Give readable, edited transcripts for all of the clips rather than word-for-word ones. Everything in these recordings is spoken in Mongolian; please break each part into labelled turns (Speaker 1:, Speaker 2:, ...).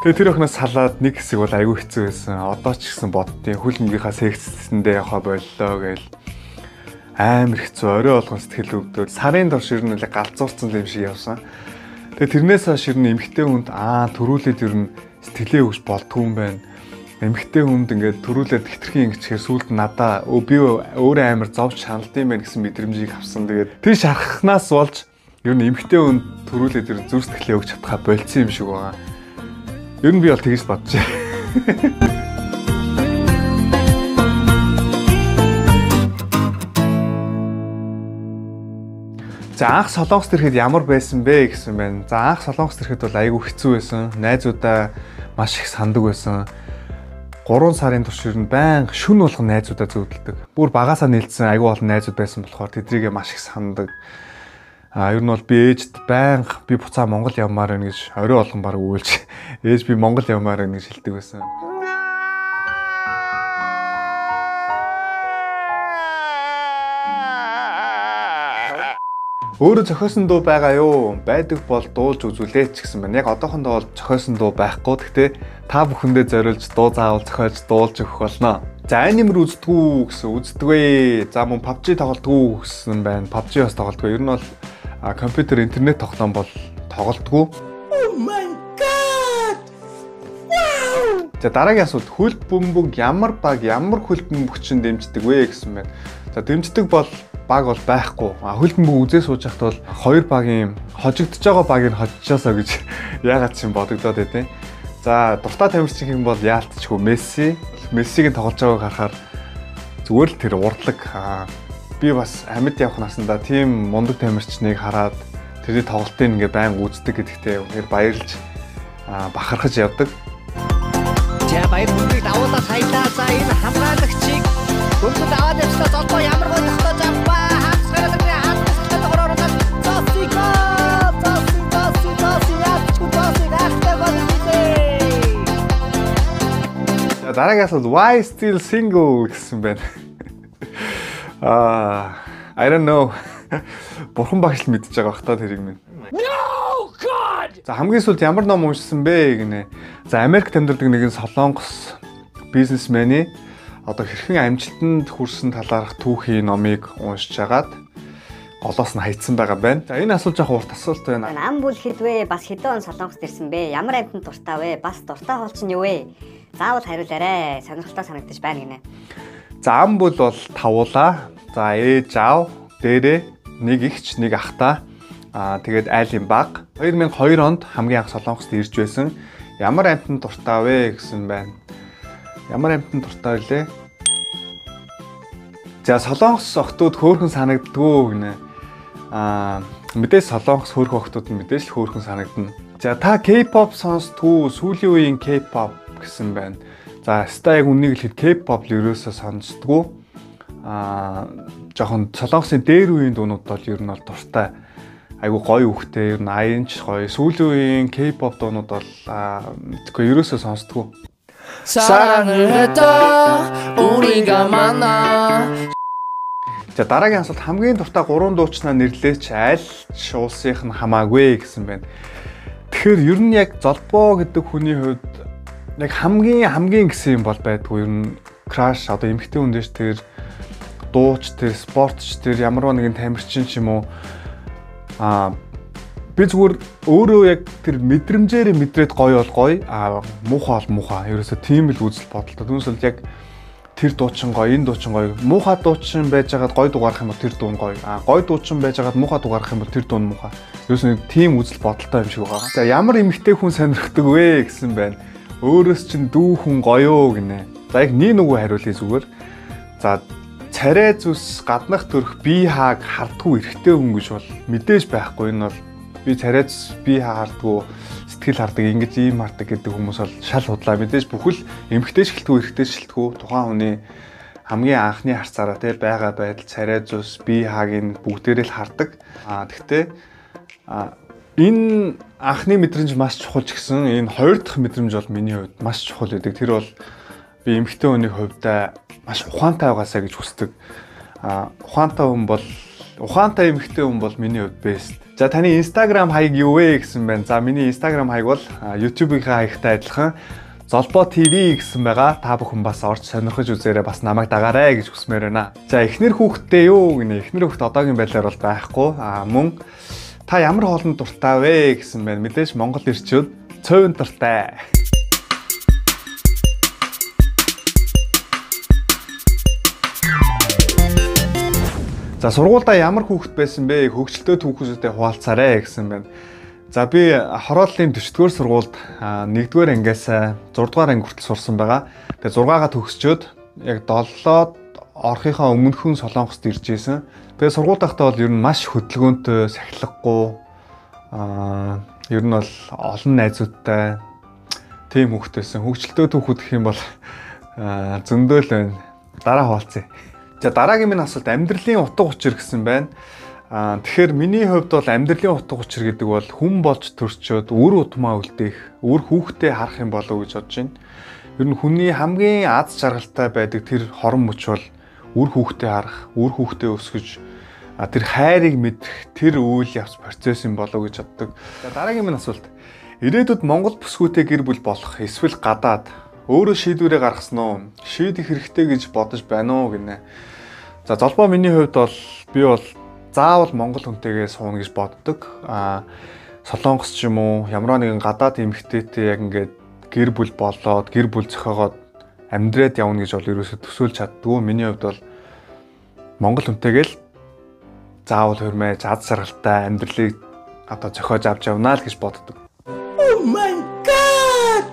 Speaker 1: Тэгээ тэр охноос салаад нэг хэсэг бол айгүй хэцүү байсан. Одоо ч гэсэн боддیں۔ Хөлбөмбөгийнхаа сексэндээ явахаа боллоо гээл. Амар хэцүү орой болгон сэтгэл өвдөд. Сарын турш ер нь галзуурсан юм шиг явсан. Тэгээ тэрнээс хойш ер нь эмэгтэй хүнд төрүүлээд ер нь сэтгэлээ өгч болдгүй юм байна. Эмэгтэй хүнд ингээд төрүүлээд хитрхийн ингэчээр сүулт надаа би өөрөө амар зовж шаналдсан байх гэсэн мэдрэмжийг авсан. Тэгээд тэр шархнаас болж ер нь эмэгтэй хүнд төрүүлээд ер нь зүр сэтгэлээ өгч чадхаа болцсон юм шиг байгаа. Ер нь би бол тэгж бодож байна. За анх Солонгост ирэхэд ямар байсан бэ гэсэн байна. За анх Солонгост ирэхэд бол айгүй хэцүү байсан. Найзуудаа маш их сандаг байсан. 3 сарын турш ер нь байнга шүн болгон найзуудаа зөөдөлдөг. Бүр багасаа нийлсэн айгүй олон найзууд байсан болохоор тэдрийгээ маш их сандаг. Ер нь бол би ээжд байнга би буцаа Монгол явмаар байна гэж орой болгон баг өгүүлж ээж би Монгол явмаар байна гэж хэлдэг байсан. Өөрөө зохиосон дуу байгаа юу? Байдаг бол дуулж үзүүлээч гэсэн байна. Яг одоохондоо бол зохиосон дуу байхгүй. Гэхдээ та бүхэндээ зориулж дуу заавал зохиолж дуулж өгөх болно. За анимер үздэггүй гэсэн үздэгвэ. За мөн PUBG тоглодгоо гэсэн байна. PUBG бас тоглодгоо. Ер нь бол компьютер интернет тоглоом бол тоглодгоо. Oh my god. Wow. За дараагийн асуулт хөлбөмбөг ямар баг ямар хөлбөмбөгчин дэмждэг вэ гэсэн байна. За дэмждэг бол баг бол байхгүй. Хөлбөмбөг үзээ сууж байхад бол хоёр багийн хожигдож байгаа багийг хожижоосоо гэж яагаад ч юм бодогдоод байдیں۔ За дуртай тамирчин хэм бол яалтчгүй Мессигийн тоглож байгааг харахаар зүгээр л тэр урдлаг. Би бас амьд явах насандаа тийм мундаг тамирчныг хараад тэрний тоглолтыг ингээ байнга үздэг гэдэгтээ үнээр баярлж бахархаж явдаг. За баяр хүндрийг давуулаа саялаа. За энэ хамгаалагчийг гүнзгий аваад явснаа золбоо ямар гоо тохтож аваа. Дараагийн асуулт why still single гэсэн байна. I don't know. Бурхан багш л мэдчихэж байгаа бах та тэрийг минь. No god. За хамгийн сүүлд ямар ном уншсан бэ гинэ. За Америкт амьдардаг нэгэн солонгос бизнесмени одоо хэрхэн амжилтанд хүрсэн талаарх түүхийн номыг уншиж агаад голоос нь хайцсан байгаа байна. За энэ асуулт жоох урт асуулт байна.
Speaker 2: Ам бүл хэдвэ бас хэдэн он Солонгост ирсэн бэ? Ямар амьтанд дуртай вэ? Бас дуртай хоол чинь юу вэ? Заавал хариулаарай. Сонирхолтой санагдаж байна гинэ.
Speaker 1: За ам бүл бол тавуулаа. За ээж аав дээрээ нэг ихч нэг ахтай. Тэгээд айлын баг. 2002 онд хамгийн анх Солонгост ирж байсан. Ямар амьтанд дуртай вэ гэсэн байна. Ямар амьтанд дуртай вэ? За Солонгос охтууд хөөрхөн санагддгүү гинэ. Мэдээж Солонгос хөөрхөн охтууд нь мэдээж л хөөрхөн санагдана. За та K-pop сонсдгүү? Сүүлийн үеийн K-pop гэсэн байна. За ста яг үнийг хэлэхэд K-pop л ерөөсөө сонсдгүү. Жохон Солонгосын дээр үеийн дуунууд бол ер нь бол дуртай. Айгу гоё үхтэй ер нь аянч гоё. Сүүлийн үеийн K-pop дуунууд бол мэдгүй ерөөсөө сонсдгүү. За дараагийн асуулт хамгийн дуртай 3 дуучнаа нэрлээч аль ч улсынх нь хамаагүй гэсэн байна. Тэгэхээр ер нь яг золбоо гэдэг хүний хувьд яг хамгийн гэсэн юм бол байдгүй. Ер нь краш одоо эмэгтэй хүн дэш тэр дууч тэр спортч тэр ямарваа нэгэн тамирчин ч юм уу би зүгээр өөрөө яг тэр мэдрэмжээр мэдрээд гоё бол гоё муухай бол муухай. Ерөөсө тийм л үзэл бодолтой. Түүнээс яг тэр дуучин гоё, энэ дуучин гоё. Муухай дуучин байж байгаад гоё дуу гарах юм бол тэр дуу нь гоё. Гоё дуучин байж байгаад муухай дуу гарах юм бол тэр дуу нь муухай. Ерөөсөө тийм үзэл бодолтой юм шиг байгаа. За ямар эмэгтэй хүн сонирхдаг вэ гэсэн байна. Өөрөөс чинь дүү хүн гоёо гинэ. За яг нэг нүгөө хариулъя зүгээр. За царай зүс гаднах төрх бие хааг хардггүй эрэгтэй хүн гэж бол мэдээж байхгүй. Энэ бол би царай зүс бие хаа хардггүй сэтгэл хардаг ингэж ийм хардаг гэдэг хүмүүс бол шал худлаа. Мэдээж бүхэл эмэгтэй шилтгүү эрэгтэй шилтгүү тухайн хүний хамгийн анхны харцаараа те байгаа байдал царай зүс бие хаагийн бүгдээрээ л хардаг. Тэгтээ энэ анхны мэдрэмж маш чухал ч гэсэн энэ хоёр дахь мэдрэмж бол миний хувьд маш чухал байдаг. Тэр бол би эмэгтэй хүний хувьд маш ухаантай байгаасаа гэж хүсдэг. Ухаантай хүн бол ухаантай эмэгтэй хүн бол миний хувьд best. За таны Instagram хаяг юу вэ гэсэн байна. За миний Instagram хаяг бол YouTube-ийн хаягтай адилхан Золбоо TV гэсэн байгаа. Та бүхэн бас орж сонирхож үзээрэй, бас намайг дагаарай гэж хүсмээр байна. За эхнэр хүүхэдтэй юу гинэ. Эхнэр хүүхэд одоогийн байдлаар бол байхгүй. Мөн та ямар хоолнд дуртай вэ гэсэн байна. Мэдээж Монгол ирчүүд цөөн дуртай. За сургуульдаа ямар хүүхэд байсан бэ? Хөгжилтэй хүүхдүүдтэй хуваалцаарай гэсэн байна. За би хорооллын 40-р сургуульд 1-р ангиас 6-р анги хүртэл сурсан байгаа. Тэгээ 6-гаа төгсчөөд яг 7-оод орохынхаа өмнөхөн Солонгост ирж исэн. Тэгээ сургууль дахтаа бол ер нь маш хөдөлгөөнтэй, сахилгагүй ер нь бол олон найзуудтай тийм хүүхэд байсан. Хөгжилтэй хүүхэд гэх юм бол зөндөө л байна. Дараа хуваалцъя. За дараагийн минь асуулт амьдралын утга учир гэсэн байна. Тэгэхээр миний хувьд бол амьдралын утга учир гэдэг бол хүн болж төрчөөд үр удмаа үлдээх, үр хүүхдээ харах юм болов уу гэж бодож байна. Ер нь хүний хамгийн аз жаргалтай байдаг тэр хорон мөч бол үр хүүхдээ харах, үр хүүхдээ өсгөж тэр хайрыг мэдэх тэр үйл явц процесс юм болов уу гэж боддог. За дараагийн минь асуулт. Ирээдүйд Монгол бүсгүйтэй гэр бүл болох эсвэл гадаад өөрөө шийдвэрээ гаргасан уу? Шийдэх хэрэгтэй гэж бодож байна уу гинэ. За золбоо миний хувьд бол би бол заавал Монгол хүнтэйгээ сууна гэж боддог. Солонгос ч юм уу ямар нэгэн гадаад эмэгтэйтэй яг ингээд гэр бүл болоод гэр бүл зохиогоод амьдраад явна гэж бол ерөөсөө төсөөлж чаддгүй. Миний хувьд бол Монгол хүнтэйгээ л заавал хөрмөө аз жаргалтай амьдралыг одоо зохиож авч явнаа л гэж боддог. Oh my god!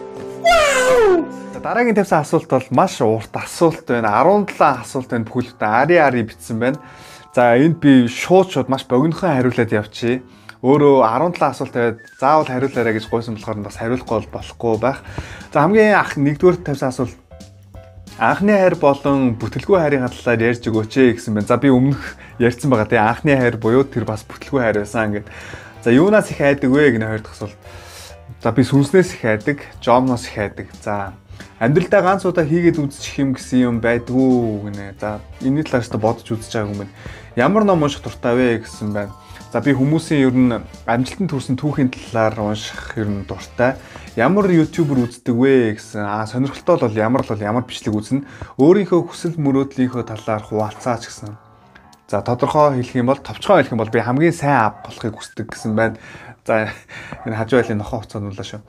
Speaker 1: Дараагийн тавьсан асуулт бол маш урт асуулт байна. 17 асуулт байна. Бүхэлдээ ари бичсэн байна. За энд би шууд маш богинохон хариулаад явчихъя. Өөрөө 17 асуулт тавиад заавал хариулаарай гэж гойсон болохоор бас хариулахгүй болохгүй байх. За хамгийн нэгдүгээр тавьсан асуулт анхны хайр болон бүтэлгүй хайрын талаар ярьж өгөөч гэсэн байна. За би өмнөх ярьсан байгаа тийм анхны хайр буюу тэр бас бүтэлгүй хайр байсан гэдэг. За юунаас их айдаг вэ гэнэ хоёр дахь асуулт. За би сүнснээс их айдаг, жомноос их айдаг. За амьдралдаа ганц удаа хийгээд үзчих юм гэсэн юм байдгүй гинэ. За энэ талаас та бодож үзэж байгаа юм байна. Ямар ном унших дуртай вэ гэсэн байна. За би хүмүүсийн ер нь амжилтанд хүрсэн түүхийн талаар унших ер нь дуртай. Ямар ютубер үздэг вэ гэсэн. Сонирхолтой бол ямар бичлэг үзнэ. Өөрийнхөө хүсэл мөрөөдлийнхөө талаар хуваалцаач гэсэн. За тодорхой хэлэх юм бол товчхон хэлэх юм бол би хамгийн сайн ав болохыг хүсдэг гэсэн байна. За энэ хажуу айлын нохоо хуцаануулаа шүү.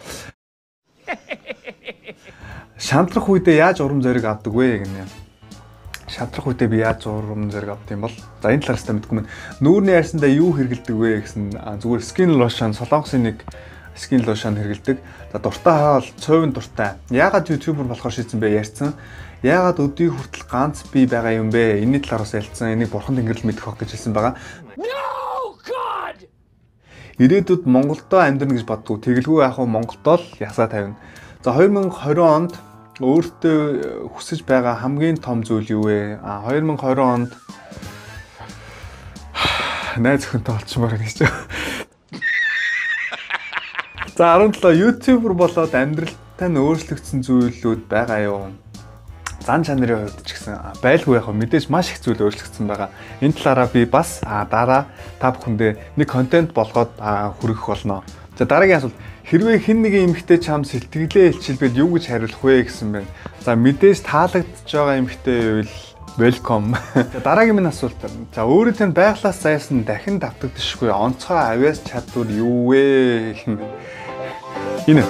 Speaker 1: Шантрах үедээ яаж урам зориг авдаг вэ гэнэ. Шантрах үедээ би яаж урам зориг авдаг юм бол за энэ талаас та мэдгүй мэн. Нүүрний хайрсандаа юу хэрэгэлдэг вэ гэсэн зүгээр skin lotion, солонгосын нэг skin lotion хэрэгэлдэг. За дуртай хаал цөөвн дуртай. Яагаад YouTuber болохоор шийдсэн бэ ярьсан. Яагаад өдний хүртэл ганц би байгаа юм бэ? Энэний талаараас ялцсан. Энийг бурхан тэнгэрэл мэдэх хог гэж хэлсэн байгаа. No God. Ирээдүйд Монголдоо амьдрна гэж боддгоо. Тэгэлгүй яах вэ? Монголдоо л ясаа тавина. За 2020 онд өөртөө хүсэж байгаа хамгийн том зүйл юу вэ? 2020 онд найз өхөнтэй олчмаар гэж. За 17 YouTuber болоод амьдралтай нь өөрчлөгдсөн зүйлүүд байгаа юу? Зан чанарын хувьд ч гэсэн байлгүй яг мэдээж маш их зүйл өөрчлөгдсөн байгаа. Энэ талаараа би бас дараа та бүхэндээ нэг контент болгоод хүргэх болно. За дараагийн асуулт. Хэрвээ хэн нэгэн эмэгтэй чам сэтгэлээ илчилбэл юу гэж хариулах вэ гэсэн байна. За мэдээж таалагдж байгаа эмэгтэй байвал welcome. За дараагийн минь асуулт. За өөрөө тань байглаас зайсан дахин давтагдчихгүй онцгой авиас чадвар юу вэ? Энэ.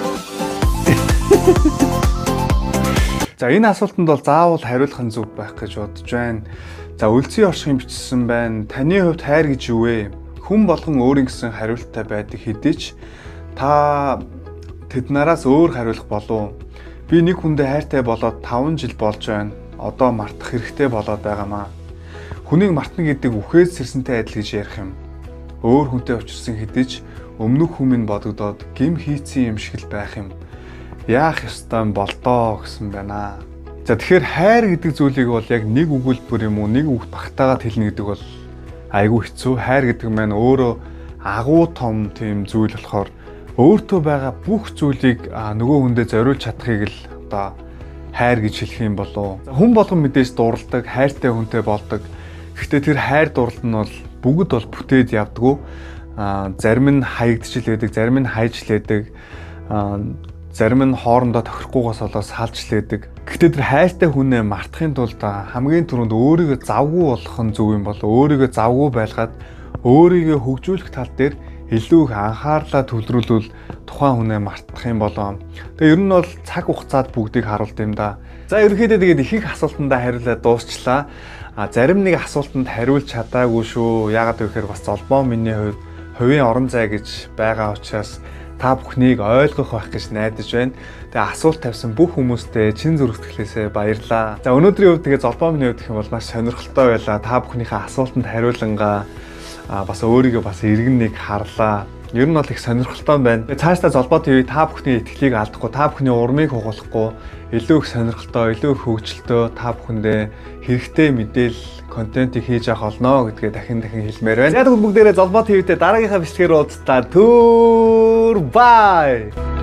Speaker 1: За энэ асуултанд бол заавал хариулах нь зөв байх гэж бодож байна. За үлцгийн оршихын бичсэн байна. Таны хувьд хайр гэж юу вэ? Хүн болгон өөрийн гэсэн хариулттай байдаг хэдий ч та тэднээс өөр хариулах болов. Би нэг хүндээ хайртай болоод 5 жил болж байна. Одоо мартах хэрэгтэй болоод байгаамаа. Хүнийг мартна гэдэг үхээс сэрсэнтэй адил гэж ярих юм. Өөр хүнтэй уулзсан хэдий ч өмнөх хүмүүс бодогдоод гим хийцэн юм шиг л байх юм. Яах ёстой болдоо гэсэн байна. За тэгэхээр хайр гэдэг зүйлийг бол яг нэг өгүүлбэр юм уу, нэг үг багтаагаад хэлнэ гэдэг бол айгүй хэцүү. Хайр гэдэг маань өөрөө агуу том тийм зүйл болохоор өөртөө байгаа бүх зүйлийг нөгөө хүндээ зориулж чадахыг л одоо хайр гэж хэлэх юм болов. Хүн болгон мэдээж дурладаг, хайртай хүнтэй болдог. Гэхдээ тэр хайр дурлал нь бол бүгд бол бүтээд явдггүй. Зарим нь хаягдчихл байдаг, зарим нь хайжл байдаг. Зарим нь хоорондоо тохирохгүйгээс болоод салжл байдаг. Гэхдээ тэр хайртай хүнээ мартахын тулд хамгийн түрүүнд өөрийгөө завгүй болох нь зөв юм бол өөрийгөө завгүй байлгаад өөрийгөө хөгжүүлэх тал дээр илүү их анхаарлаа төвлөрүүлвэл тухайн хүнээ мартах юм болоо. Тэгээ ер нь бол цаг хугацаад бүгдийг харуулт юм да. За ерөнхийдөө тэгээд ихэнх асуултандаа хариулаад дуусчлаа. Зарим нэг асуултанд хариулж чадаагүй шүү. Яагаад гэвэл бас золбоо миний хувьд хувийн орон зай гэж байгаа учраас та бүхнийг ойлгох байх гэж найдаж байна. Тэгээ асуулт тавьсан бүх хүмүүстээ чин зүрхтгэлээсээ баярлалаа. За өнөөдрийн хувьд тэгээ золбоо миний хувьд гэх юм бол маш сонирхолтой байлаа. Та бүхнийхээ асуултанд хариулангаа бас өөрийгөө бас иргэн нэг харлаа. Ер нь бол их сонирхолтой байна. Цаашдаа золбоо ТV та бүхний итгэлийг алдахгүй, та бүхний урмыг хугуулахгүй, илүү их сонирхолтой, илүү их хөгжилтөө та бүхэндээ хэрэгтэй мэдээлэл, контентийг хийж явах болно гэдгээ дахин хэлмээр байна. Яг бүгдээрээ золбоо ТV-тэй дараагийнхаа бичлэгээр уулзлаа. Түр бай.